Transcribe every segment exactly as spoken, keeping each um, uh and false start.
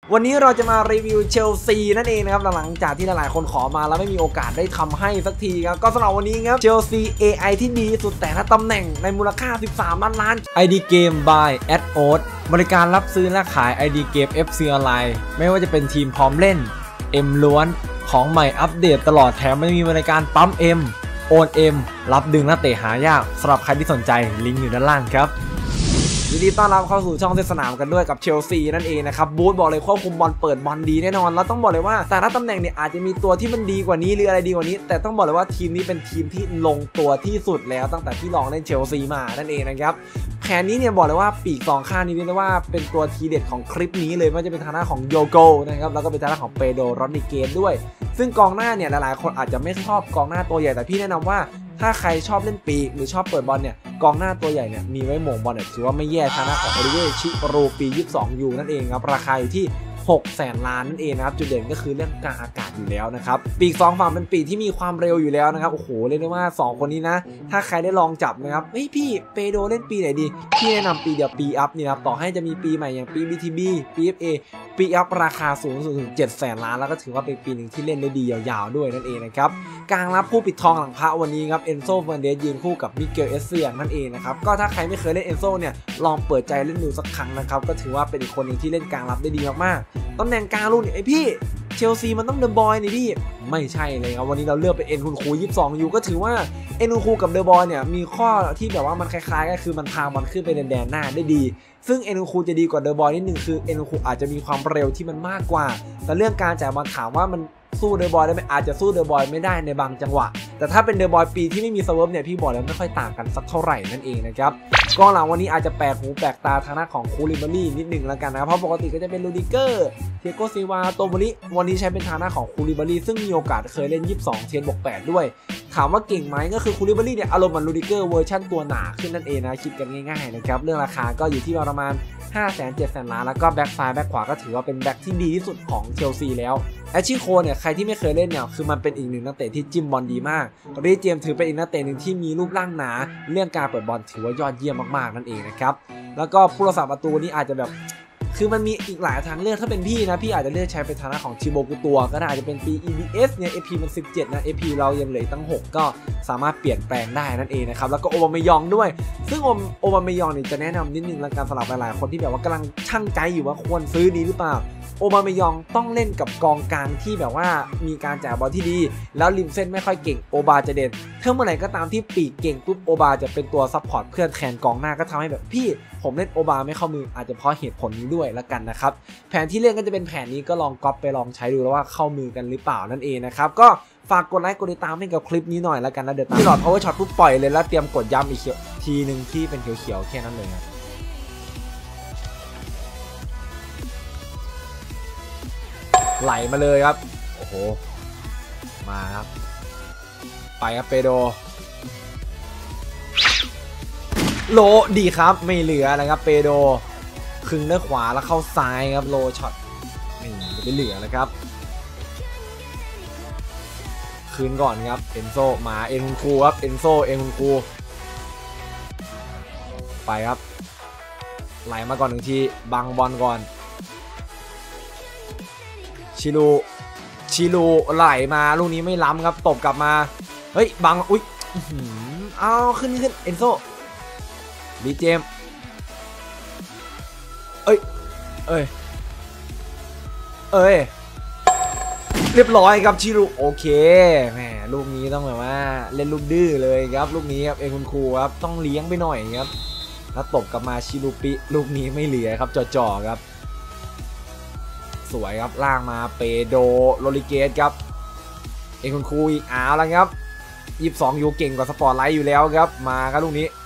วันนี้เราจะมารีวิวเชลซีนั่นเองนะครับหลังจากที่หลายๆคนขอมาแล้วไม่มีโอกาสได้ทำให้สักทีครับก็สำหรับวันนี้ครับเชลซี เอ ไอ ที่ดีสุดแต่ละตำแหน่งในมูลค่าสิบสามล้านล้าน ไอ ดี Game by แอด โอ๊ต บริการรับซื้อและขาย ไอ ดี Game เอฟ ซี ออนไลน์ไม่ว่าจะเป็นทีมพร้อมเล่น M ล้วนของใหม่อัปเดตตลอดแถมไม่มีบริการปั๊ม M โอน M รับดึงนักเตะหายากสำหรับใครที่สนใจลิงก์อยู่ด้านล่างครับยินดีต้อนรับเข้าสู่ช่องเทสนามกันด้วยกับเชลซีนั่นเองนะครับบูธบอกเลยควบคุมบอลเปิดบอลดีแน่นอนแล้วต้องบอกเลยว่าแต่ละตำแหน่งเนี่ยอาจจะมีตัวที่มันดีกว่านี้หรืออะไรดีกว่านี้แต่ต้องบอกเลยว่าทีมนี้เป็นทีมที่ลงตัวที่สุดแล้วตั้งแต่ที่ลองเล่นเชลซีมานั่นเองนะครับแผนนี้เนี่ยบอกเลยว่าปีกสองข้างนี้เรียกได้ว่าเป็นตัวทีเด็ดของคลิปนี้เลยไม่ว่าจะเป็นทางหน้าของโยโกนะครับแล้วก็เป็นทางหน้าของเปโดรโรดริเกสด้วยซึ่งกองหน้าเนี่ยหลายๆคนอาจจะไม่ชอบกองหน้าตัวใหญ่แต่พี่แนะนำว่าถ้าใครชอบเล่นปีกหรือชอบเปิดบอลเนี่ยกองหน้าตัวใหญ่เนี่ยมีไว้หม่งบอลเนี่ยถือว่าไม่แย่ทางหน้าของโอลิเวร์ชิโรปียี่สิบสองยูนั่นเองครับราคาอยู่ที่หกแสนล้านนั่นเองนะครับจุดเด่นก็คือเรื่องกลางอากาศอยู่แล้วนะครับปีกสองฝั่งเป็นปีกที่มีความเร็วอยู่แล้วนะครับโอ้โหเรียกได้ว่าสองคนนี้นะถ้าใครได้ลองจับนะครับเฮ้ยพี่เปโดเล่นปีไหนดีพี่แนะนำปีเดียวปีอัพนี่ครับต่อให้จะมีปีใหม่อย่างปี บี ที บี ปี เอฟ เอ ปีอัพราคาสูงสุดถึงเจ็ดแสนล้านแล้วก็ถือว่าเป็นปีหนึ่งที่เล่นได้ดียาวๆด้วยนั่นเองนะครับกลางรับผู้ปิดทองหลังพระวันนี้ครับเอนโซ เฟอร์นันเดสยืนคู่กับมิเกล เอสเซียนั่นเองนะครับก็ถ้าใครไม่เคยเล่นเอนโซเนี่ยลองเปิดใจเล่นดูสักครั้งนะครับก็ถือว่าเป็นอีกคนหนึ่งที่เล่นกลางรับได้ดีมากๆตำแหน่งกลางลูกเนี่ยไอพี่เชลซีมันต้องเดอะบอยนี่พี่ไม่ใช่เลยครับวันนี้เราเลือกเป็นเอ็นคุณครูยี่สิบสองอยู่ก็ถือว่าเอ็นคุณครูกับเดอะบอยเนี่ยมีข้อที่แบบว่ามันคล้ายๆก็คือมันพาบอลขึ้นไปแดนหน้าได้ดีซึ่งเอ็นคุณครูจะดีกว่าเดอะบอยนิดนึงคือเอ็นคุณครูอาจจะมีความเร็วที่มันมากกว่าแต่เรื่องการจ่ายบอลถามว่ามันสู้เดอะบอยได้ไหมอาจจะสู้เดอะบอยไม่ได้ในบางจังหวะแต่ถ้าเป็นเดอะบอยปีที่ไม่มีสเวิร์ฟเนี่ยพี่บอกแล้วไม่ค่อยต่างกันสักเท่าไหร่นั่นเองนะครับกองหลังวันนี้อาจจะแปลกหูแปลกตาทางหน้าของคูลิบารีนิดหนึ่งแล้วกันนะเพราะปกติก็จะเป็นลูดิเกอร์เทโกซิวาโตโมริวันนี้ใช้เป็นทางหน้าของคูลิบารีซึ่งมีโอกาสเคยเล่นยี่สิบสองเทนบวกแปดด้วยถามว่าเก่งไหมก็คือคูลิบารีเนี่ยอารมณ์เหมือนลูดิเกอร์เวอร์ชั่นตัวหนาขึ้นนั่นเองนะคิดกันง่ายๆนะครับเรื่องราคาก็อยู่ที่ประมาณห้าแสนเจ็ดแสนล้านแล้วก็แบ็กซ้ายแบ็กขวาก็ถือว่าเป็นแบ็กที่ดีที่สุดของเชลซีแล้วแอชชี่โคเนี่ยใครที่ไม่เคยเล่นเนี่ยคือมันเป็นอีกหนึ่งนักเตะที่จิ้มบอลดีมากรีเจมถือเป็นอีกนักเตะหนึ่งที่มีรูปร่างหนาเรื่องการเปิดบอลถือว่ายอดเยี่ยมมากๆนั่นเองนะครับแล้วก็ผู้รักษาประตูนี่อาจจะแบบคือมันมีอีกหลายทางเลือกถ้าเป็นพี่นะพี่อาจจะเลือกใช้เป็นทางหน้าของชิโบกุตัวก็ได้อาจจะเป็นปี อี บี เอส เนี่ย เอ พี มันสิบเจ็ดนะ เอ พี เรายังเหลือตั้งหกก็สามารถเปลี่ยนแปลงได้นั่นเองนะครับแล้วก็โอบามายองด้วยซึ่งโอบามายองนี่จะแนะนำนิดนึงแล้วกันสำหรับหลายๆคนที่แบบว่ากำลังชั่งใจอยู่ว่าควรซื้อดีหรือเปล่าโอบามายองต้องเล่นกับกองกลางที่แบบว่ามีการจ่ายบอลที่ดีแล้วริมเส้นไม่ค่อยเก่งโอบาจะเด่นถ้าเมื่อไหร่ก็ตามที่ปีกเก่งปุ๊บโอบาจะเป็นตัวซัพพอร์ตเพื่อนแทนกองหน้าก็ทำให้แบบพี่ผมเล่นโอบาไม่เข้ามืออาจจะเพราะเหตุผลนี้ด้วยละกันนะครับแผนที่เล่นก็จะเป็นแผนนี้ก็ลองก๊อปไปลองใช้ดูแล้วว่าเข้ามือกันหรือเปล่านั่นเองนะครับก็ฝากกดไลค์กดติดตามให้กับคลิปนี้หน่อยแล้วกันนะเดี๋ยวที่หลอด power shot ปุ๊บปล่อยเลยแล้วเตรียมกดย้ำอีกทีหนึ่งที่เป็นเขียวๆแค่นั้นเลยครับไหลมาเลยครับโอ้โหมาครับไปครับเปโดโลดีครับไม่เหลือนะครับเปโดครึ่งด้วยขวาแล้วเข้าซ้ายครับโลช็อตนี่จะไปเหลือแล้วครับคืนก่อนครับเอนโซมาเอ็นคุณครูครับเอนโซเอ็นคุณครูไปครับไหลมาก่อนหนึ่งทีบังบอลก่อนชิลูชิลูไหลมาลูกนี้ไม่ล้ำครับตบกลับมาเฮ้ยบังอุ๊ยเอาขึ้นขึ้นเอนโซดีเจมเอ้ยเอ้ยเอ้ยเรียบร้อยครับชิลูโอเคแหมลูกนี้ต้องแบบว่าเล่นลูกดื้อเลยครับลูกนี้ครับเองคุณครูครับต้องเลี้ยงไปหน่อยครับแล้วตบกลับมาชิลูปิลูกนี้ไม่เหลือครับจ่อๆครับสวยครับล่างมาเปโดโรลิเกสครับเองคุณครูอีกอ้าวแล้วครับยี่สิบสองยูเก่งกว่าสปอร์ตไลท์อยู่แล้วครับมาครับลูกนี้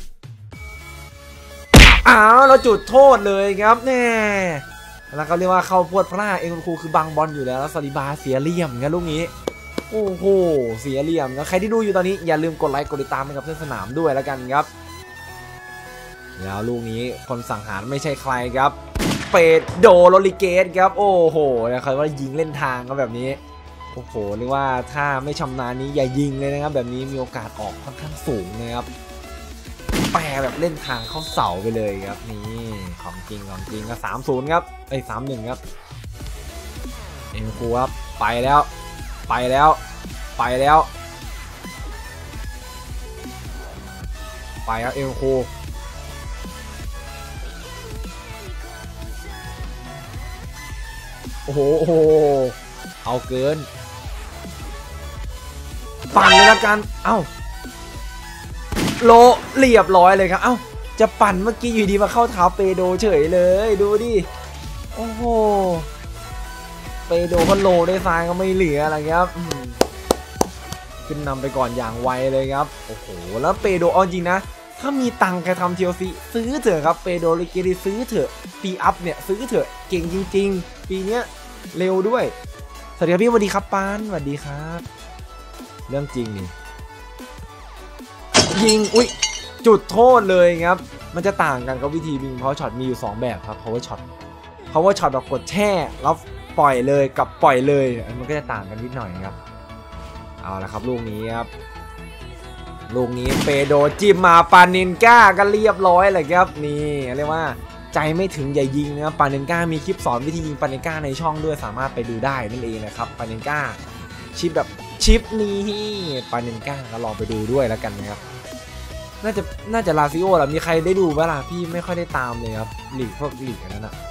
อ้าวเราจุดโทษเลยครับแน่แล้วเขาเรียกว่าเข้าพวดพลาดเองคุณครูคือบังบอลอยู่แล้วแล้วซาลิบาเสียเหลี่ยมครับลูกนี้โอ้โหเสียเหลี่ยมครับใครที่ดูอยู่ตอนนี้อย่าลืมกดไลค์กดติดตามให้กับเพื่อนสนามด้วยแล้วกันครับแล้วลูกนี้คนสังหารไม่ใช่ใครครับเปโดโรลิเกสครับโอ้โหนะครับว่ายิงเล่นทางก็แบบนี้โอ้โหเรียกว่าถ้าไม่ชำนาญนี้อย่ายิงเลยนะครับแบบนี้มีโอกาสออกค่อนข้างสูงนะครับแปรแบบเล่นทางเข้าเสาไปเลยครับนี่ของจริงของจริงก็สามศูนย์ครับไอ้สามหนึ่งครับเอ็นคูครับไปแล้วไปแล้วไปแล้วไปครับเอ็นคูโอ้โหโอ้โหเอาเกินปั่นเลยละกันเอ้าโลเรียบร้อยเลยครับเอ้าจะปั่นเมื่อกี้อยู่ดีมาเข้าเท้าเปโดเฉยเลยดูดิโอ้โหเปโดก็โลได้ซ้ายก็ไม่เหลืออะไรครับขึ้นนำไปก่อนอย่างไวเลยครับโอ้โหแล้วเปโดเอาจริงนะถ้ามีตังค์ใครทำเชลซีซื้อเถอะครับเปโดลิเกดีซื้อเถอะปีอัพเนี่ยซื้อเถอะเก่งจริงๆปีนี้เร็วด้วยสวัสดีครับพี่สวัสดีครับปานสวัสดีครับเรื่องจริงนี่ยิงอุ้ยจุดโทษเลยครับมันจะต่างกันกับวิธียิงเพราะช็อตมีอยู่สองแบบครับ power shot power shot แบบกดแช่แล้วปล่อยเลยกับปล่อยเลยมันก็จะต่างกันนิดหน่อยครับเอาละครับลูกนี้ครับลูกนี้เปโดจิ้มมาปานินก้าก็เรียบร้อยเลยครับนี่เรียกว่าใจไม่ถึงอย่ายิงนะครับปานินก้ามีคลิปสอนวิธียิงปานินก้าในช่องด้วยสามารถไปดูได้นั่นเองนะครับปานินก้าชิปแบบชิปนี้ปานินก้าก็ลองไปดูด้วยแล้วกันนะครับน่าจะน่าจะลาซิโอแหละมีใครได้ดูบ้างล่ะพี่ไม่ค่อยได้ตามเลยครับหลีกพวกหลีกนั้นนะ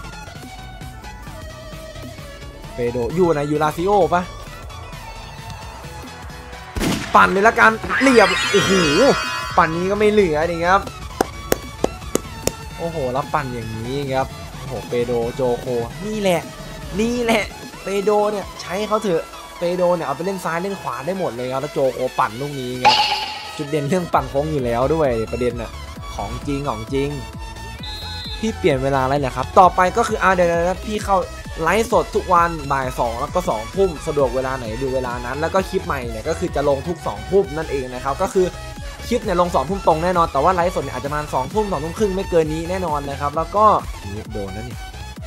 เปโดอยู่ไหนอยู่ลาซิโอปะปั่นเลยละกันเรียบโอ้โหปั่นนี้ก็ไม่เหลือนี่ครับโอ้โหแล้วปั่นอย่างนี้ครับโอ้โหเปโดโจโคนี่แหละนี่แหละเปโดเนี่ยใช้เขาเถอะเปโดเนี่ยเอาไปเล่นซ้ายเล่นขวาได้หมดเลยครับแล้วโจโคปั่นลูกนี้ครับจุดเด่นเรื่องปั่นโค้งอยู่แล้วด้วยประเด็นน่ะของจริงของจริงพี่เปลี่ยนเวลาอะไรแหละครับต่อไปก็คืออ่าเดี๋ยวพี่เข้าไลฟ์สดทุกวันบ่ายสองแล้วก็สองทุ่มสะดวกเวลาไหนดูเวลานั้นแล้วก็คลิปใหม่เนี่ยก็คือจะลงทุกสองทุ่มนั่นเองนะครับก็คือคลิปเนี่ยลงสองทุ่มตรงแน่นอนแต่ว่าไลฟ์สดเนี่ยอาจจะมาสองทุ่มสองทุ่มครึ่งไม่เกินนี้แน่นอนนะครับแล้วก็นี่โดนนะนี่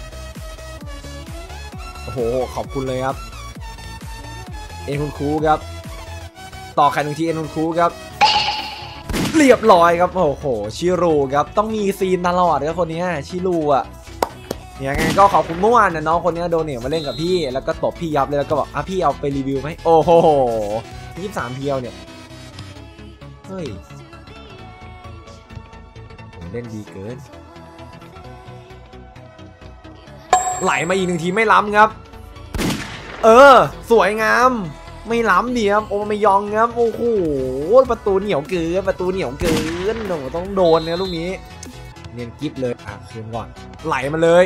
โอ้โหขอบคุณเลยครับเอ็นคุณครูครับต่อใครหนึ่งทีเอ็นคุณครูครับเรียบร้อยครับโอ้โหชิรูครับต้องมีซีนตลอดครับคนนี้ชิรูอ่ะเนี่ยไงก็ขอบคุณเมื่อวานนะน้องคนนี้โดนเนี่ยมาเล่นกับพี่แล้วก็ตบพี่ยับเลยแล้วก็บอกอ่ะพี่เอาไปรีวิวไหมโอ้โหยี่สิบสามเพียวเนี่ยเฮ้ยเล่นดีเกินไหลมาอีกหนึ่งทีไม่ล้ำครับเออสวยงามไม่ล้ำเดียมโอ้ไม่ยองครับโอ้โหประตูเหนียวเกินประตูเหนียวเกินโอ้ต้องโดนเนี่ยลูกนี้เนียนกิ๊บเลยอ่ะคืนก่อนไหลมาเลย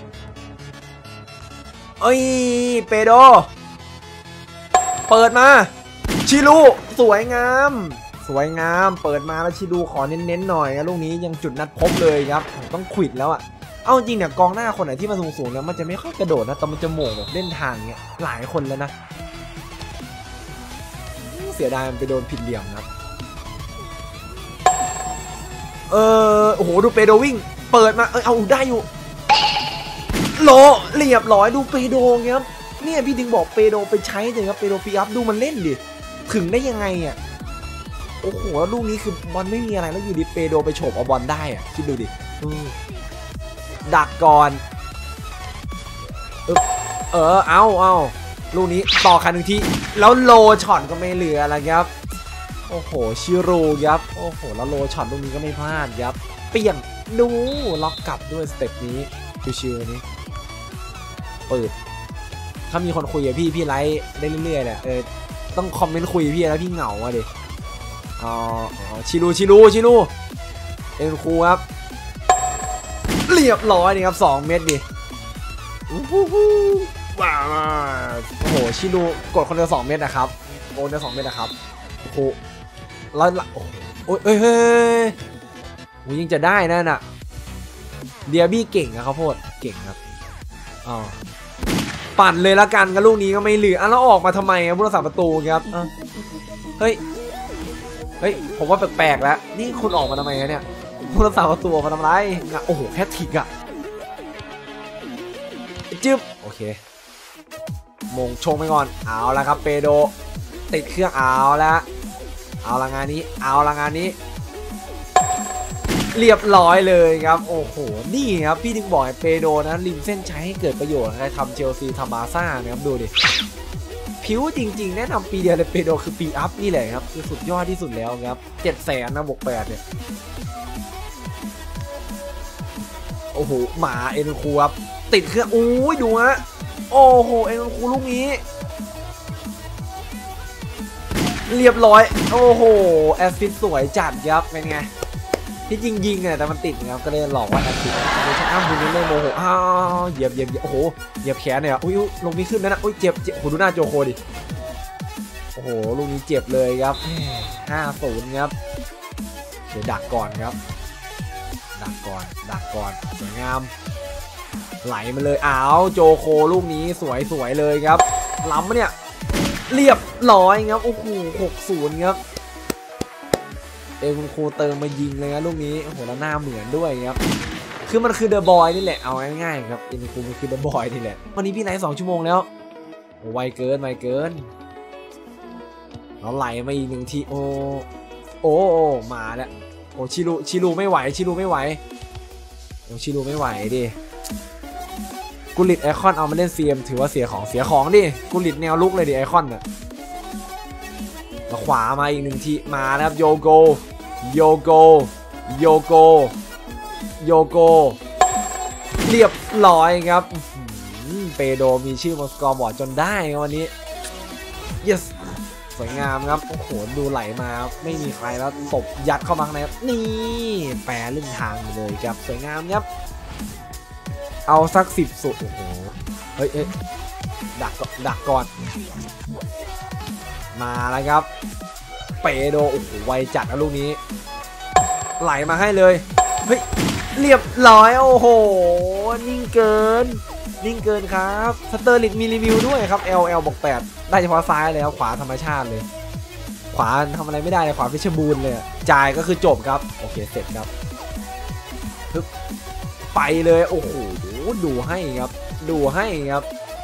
เอ้ยเปโดเปิดมาชิลูสวยงามสวยงามเปิดมาแล้วชิลูขอเน้นๆหน่อยนะลูกนี้ยังจุดนัดพบเลยครับต้องขวิดแล้วอ่ะเอาจริงเนี่ยกองหน้าคนไหนที่มาสูงๆเนี่ยมันจะไม่ค่อยกระโดดนะแต่มันจะโหม่งแบบเล่นทางเนี่ยหลายคนแล้วนะเสียดายมันไปโดนผิดเหลี่ยมครับเออโอ้โหดูเปโดวิ่งเปิดมาเออเอาได้อยู่โลเรียบร้อยดูเปโดครับเนี่ยพี่ถึงบอกเปโดไปใช้เลยครับเปโดปีอัพดูมันเล่นดิถึงได้ยังไงอ่ะโอ้โหลูกนี้คือบอลไม่มีอะไรแล้วอยู่ดิเปโดไปโฉบเอาบอลได้อ่ะคิดดูดิดักก่อนเออเอาเอาลูกนี้ต่อคันหนึ่งทีแล้วโลช็อตก็ไม่เหลืออะไรครับโอ้โหชิโร่ครับโอ้โหแล้วโลช็อตลูกนี้ก็ไม่พลาดครับเปลี่ยนดูล็อกกลับด้วยสเต็ปนี้ชิวๆนี้เปิดถ้ามีคนคุยกับพี่พี่ไลฟ์ได้เรื่อยๆเนี่ยเออต้องคอมเมนต์คุยพี่แล้วพี่เหงาอ่ะดิอ๋อชิลูชิลูชิลูเอ็นคูครับเรียบร้อยนี่ครับสองเม็ดดิว้าวโอ้โหชิลูกดคนเดียวสองเม็ดนะครับโอนเดียวสองเม็ดนะครับโอ้โหแล้วโอ้โหเฮ้ยเฮ้ยยิงจะได้นั่นน่ะเดียบี้เก่งนะครับโพดเก่งครับอ๋อปั่นเลยละกันกับลูกนี้ก็ไม่เหลืออ่ะแล้วออกมาทำไมครับผู้รักษาประตูครับเฮ้ยเฮ้ยผมว่าแปลกๆแล้วนี่คุณออกมาทำไมเนี่ยผู้รักษาประตูมาทำไรโอ้โหแค่ทิกอะจึ๊บโอเคมงชงไปก่อนเอาละครับเปโดติดเครื่องเอาละเอาละงานนี้เอาละงานนี้เรียบร้อยเลยครับโอ้โหนี่ครับพี่ถึงบอกเปโดนะริมเส้นชัยให้เกิดประโยชน์ใครทำเชลซีทำบาร์ซ่านะครับดูดิผิวจริงๆแนะนำปีเดียวเลยเปโดคือปีอัพนี่แหละครับคือสุดยอดที่สุดแล้วครับเจ็ดแสนนะบวกแปดเนี่ยโอ้โหหมาเอ็นคูครับติดเครื่องอู้ยดูฮะโอ้โหเอ็นคูลูกนี้เรียบร้อยโอ้โหแอสซิสต์สวยจัดครับเป็นไงที่จริงยิงเนี่ยแต่มันติดนะครับก็เลยหลอกว่าแอสซิสต์ไม่ใช่อ้าวดูนี่เลยโมโหอ้าวเหยียบเหยียบโอ้โหเหยียบแขนเนี่ยอุ้ยลงมีขึ้นนะนะอุ้ยเจ็บเจ็บโอ้โหดูหน้าโจโคดิโอ้โหลูกนี้เจ็บเลยครับห้าศูนย์ครับเดี๋ยวดักก่อนครับดักก่อนดักก่อนสวยงามไหลมาเลยอ้าวโจโคลูกนี้สวยสวยเลยครับล้ำเนี่ยเรียบร้อยครับโอ้โหหกศูนย์ครับเอ็มคูเติมมายิงเลยนะลูกนี้โอ้โหแล้วหน้าเหมือนด้วยครับคือมันคือเดอะบอยนี่แหละเอาง่ายๆครับเอ็มคูมันคือเดอะบอยนี่แหละวันนี้พี่ไลฟ์สองชั่วโมงแล้วโอ้ไวเกินไวเกินเราไหลมาอีกหนึ่งทีโอ้โอ้มาแล้วโอ้ชิลูชิลูไม่ไหวชิลูไม่ไหวโอ้ชิลูไม่ไหวดิกุลิตไอคอนเอามาเล่น ซี เอ็ม ถือว่าเสียของเสียของดิกุลิตแนวลุกเลยดิไอคอนน่ะขวามาอีกหนึ่งทีมานะครับโยโกโยโกโยโกโยโกเรียบร้อยครับเปโดมีชื่อบนสกอร์บอร์ดจนได้วันนี้ yes สวยงามครับโอ้โหดูไหลมาไม่มีใครแล้วตบยัดเข้ามาข้างในครับนี่แปรลื่นทางเลยครับสวยงามครับเอาสักสิบสุดโอ้โหเฮ้ยเฮ้ยดักดักก่อนมาแล้วครับเปโดโอ้โหไวจัดนะลูกนี้ไหลมาให้เลยเฮ้ยเรียบร้อยโอ้โหนิ่งเกินนิ่งเกินครับสเตอร์ลิตมีรีวิวด้วยครับ แอล แอล บอกแปดได้เฉพาะซ้ายเลยครับขวาธรรมชาติเลยขวาทำอะไรไม่ได้เลยขวาฟิชบูลเลยจ่ายก็คือจบครับโอเคเสร็จครับปึ๊บไปเลยโอ้โหดูให้ครับดูให้ครับ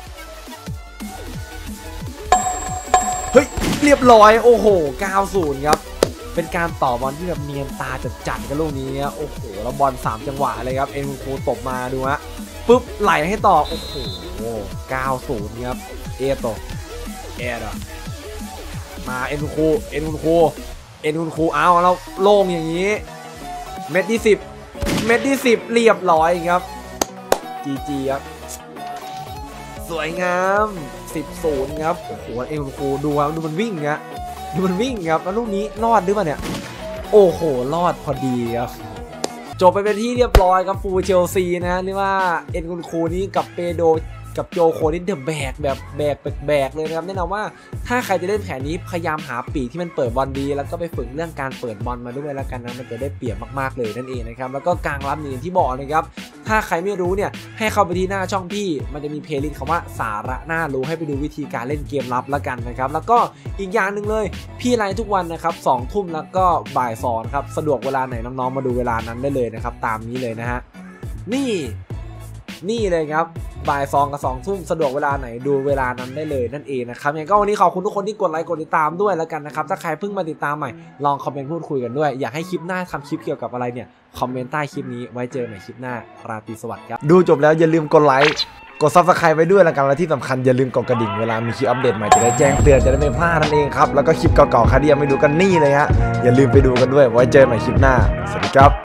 เฮ้ยเรียบร้อยโอ้โหเก้าศูนย์ครับเป็นการต่อบอลที่แบบเนียนตาจัดจัดกันลูกนี้โอ้โหแล้วบอลสามจังหวะเลยครับเอ็นคูตบมาดูฮะปุ๊บไหลให้ต่อโอ้โหเก้าศูนย์ครับเอโตเอโตมาเอ็นคูเอ็นคูเอ็นคูเอาแล้วโล่งอย่างนี้เม็ดที่สิบเม็ดที่สิบเรียบร้อยครับจีจีครับสวยงามสิบศูนย์ครับโอ้โหเอ็นคูดูครับดูมันวิ่งนะดูมันวิ่งครับแล้วลูกนี้รอดหรือเปล่าเนี่ยโอ้โหรอดพอดีครับจบไปเป็นที่เรียบร้อยครับฟูเชลซีนะเรียกว่าเอ็นคูนี้กับเปโดกับโจโคนี่เดอะแบกแบบแบกแบกเลยนะครับแนะนำว่าถ้าใครจะเล่นแผนนี้พยายามหาปีกที่มันเปิดบอลดีแล้วก็ไปฝึกเรื่องการเปิดบอลมาด้วยแล้วกันนะมันจะได้เปรียบมากๆเลยนั่นเองนะครับแล้วก็กลางรับอย่างที่บอกนะครับถ้าใครไม่รู้เนี่ยให้เข้าไปที่หน้าช่องพี่มันจะมีเพลย์ลิสต์คำว่าสาระน่ารู้ให้ไปดูวิธีการเล่นเกมลับแล้วกันนะครับแล้วก็อีกอย่างหนึ่งเลยพี่ไลฟ์ทุกวันนะครับสองทุ่มแล้วก็บ่ายสองครับสะดวกเวลาไหนน้องๆมาดูเวลานั้นได้เลยนะครับตามนี้เลยนะฮะนี่นี่เลยครับบ่ายสองกับสองทุ่มสะดวกเวลาไหนดูเวลานั้นได้เลยนั่นเองนะครับยังก็วันนี้ขอบคุณทุกคนที่กดไลค์กดติดตามด้วยแล้วกันนะครับถ้าใครเพิ่งมาติดตามใหม่ลองคอมเมนต์พูดคุยกันด้วยอยากให้คลิปหน้าทำคลิปเกี่ยวกับอะไรเนี่ยคอมเมนต์ใต้คลิปนี้ไว้เจอใหม่คลิปหน้าราตรีสวัสดิ์ครับดูจบแล้วอย่าลืมกดไลค์กดซับสไครป์ไว้ด้วยแล้วกันและที่สำคัญอย่าลืมกดกระดิ่งเวลามีคลิปอัปเดตใหม่จะได้แจ้งเตือนจะได้ไม่พลาดนั่นเองครับแล้วก็คลิปเก่าๆใครที่ยังไม่ดูกันนี่เลยฮะอย่าลืมไปดูกันด้วยไว้เจอใหม่คลิปหน้าสวัสดีครับ